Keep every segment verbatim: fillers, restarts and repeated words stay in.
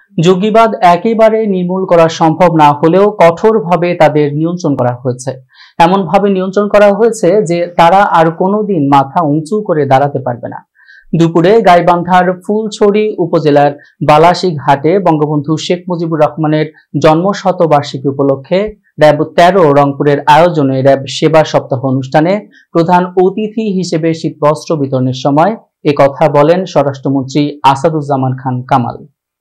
জঙ্গিবাদ একেবারে নির্মূল করা সম্ভব না হলেও কঠোরভাবে তাদের নিয়ন্ত্রণ করা হয়েছে। এমনভাবে নিয়ন্ত্রণ করা হয়েছে যে তারা আর কোনোদিন মাথা উঁচু করে দাঁড়াতে পারবে না। দুপুরে গাইবান্ধার ফুলছড়ি উপজেলার বালাসী ঘাটে বঙ্গবন্ধু শেখ মুজিবুর রহমানের জন্মশতবার্ষিকী উপলক্ষে র্যাব তেরো রংপুরের আয়োজনে র্যাব সেবা সপ্তাহ অনুষ্ঠানে প্রধান অতিথি হিসেবে শীতবস্ত্র বিতরণের সময় একথা বলেন স্বরাষ্ট্রমন্ত্রী আসাদুজ্জামান খান কামাল।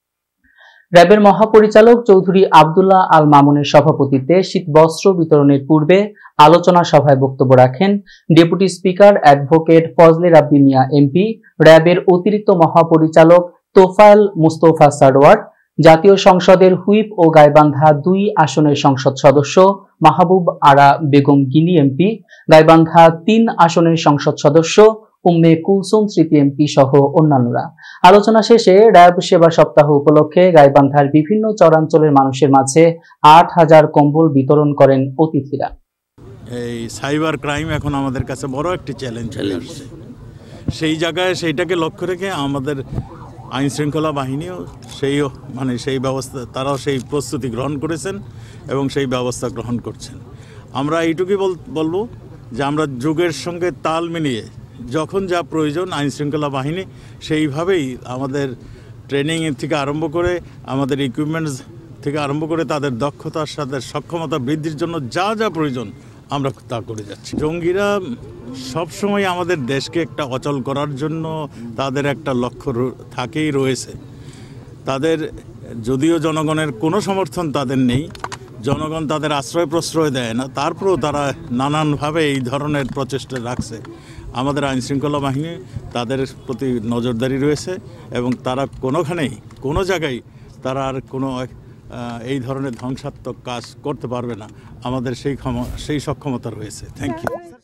র্যাবের মহাপরিচালক চৌধুরী আব্দুল্লাহ আল মামুনের সভাপতিত্বে শীতবস্ত্র বিতরণের পূর্বে আলোচনা সভায় বক্তব্য রাখেন deputy speaker advocate Fazle Rabbi Mia MP, র্যাবের অতিরিক্ত মহাপরিচালক তোফায়েল মুস্তফা সারওয়ার, জাতীয় সংসদের হুইপ ও গাইবান্ধা দুই আসনের সংসদ সদস্য মাহবুব আরা বেগম গিনি এমপি, গাইবান্ধা তিন আসনের সংসদ সদস্য উম্মে কুলসুম স্মৃতি এমপি সহ অন্যান্যরা। আলোচনা শেষে র্যাব সেবা সপ্তাহ উপলক্ষে গাইবান্ধার বিভিন্ন চরাঞ্চলের মানুষের মাঝে আট হাজার কম্বল বিতরণ করেন অতিথিরা। এই সাইবার ক্রাইম এখন আমাদের কাছে বড় একটি চ্যালেঞ্জ হয়ে আসছে। সেই জায়গায় সেইটাকে লক্ষ্য রেখে আমাদের আইন শৃঙ্খলা বাহিনীও সেই মানে সেই ব্যবস্থা তারাও সেই প্রস্তুতি গ্রহণ করেছেন এবং সেই ব্যবস্থা গ্রহণ করছেন। আমরা এইটুকুই বলবো যে আমরা যুগের সঙ্গে তাল মিলিয়ে যখন যা প্রয়োজন আইন শৃঙ্খলা বাহিনী সেইভাবেই আমাদের ট্রেনিং থেকে আরম্ভ করে আমাদের ইকুইপমেন্টস থেকে আরম্ভ করে তাদের দক্ষতার সাথে সক্ষমতা বৃদ্ধির জন্য যা যা প্রয়োজন আমরা তা করে যাচ্ছি। জঙ্গিরা সবসময় আমাদের দেশকে একটা অচল করার জন্য তাদের একটা লক্ষ্য থাকেই রয়েছে। তাদের যদিও জনগণের কোনো সমর্থন তাদের নেই, জনগণ তাদের আশ্রয় প্রশ্রয় দেয় না, তারপরেও তারা নানানভাবে এই ধরনের প্রচেষ্টা রাখছে। আমাদের আইন শৃঙ্খলা বাহিনী তাদের প্রতি নজরদারি রয়েছে এবং তারা কোনোখানেই কোনো জায়গায় তারা আর কোনো এই ধরনের ধ্বংসাত্মক কাজ করতে পারবে না। আমাদের সেই ক্ষম সেই সক্ষমতা রয়েছে। Thank you.